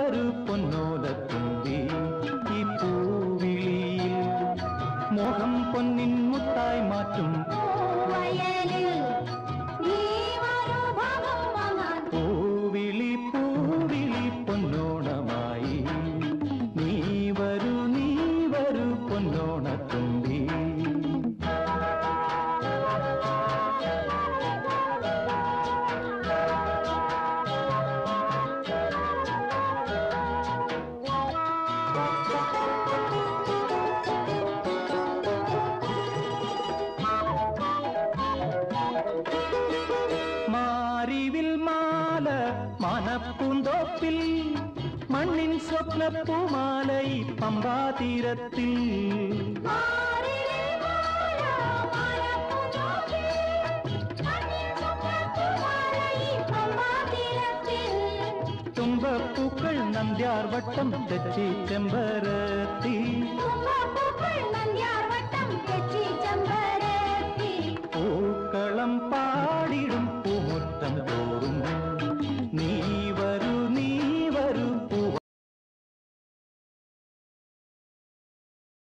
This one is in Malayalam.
വരൂ പൊന്നോലത്തുമ്പി ഈ പൂവിളിയിൽ മോഹം പൊന്നിൻ മുത്തായി മാറ്റും പൂവിളി പൂവിളി പൊന്നോണമായി നീ വരൂ പൊന്നോണത്തുമ്പി. മാറിവിൽ മാല മനപ്പൂന്തോപ്പിൽ മണ്ണിൻ സ്വപ്നപ്പൂമാലൈ പമ്പാതീരത്തിൽ തുമ്പപ്പൂക്കൾ നന്ദ്യാർവട്ടം തെച്ചി ചെമ്പരത്തി പൂക്കളം പാ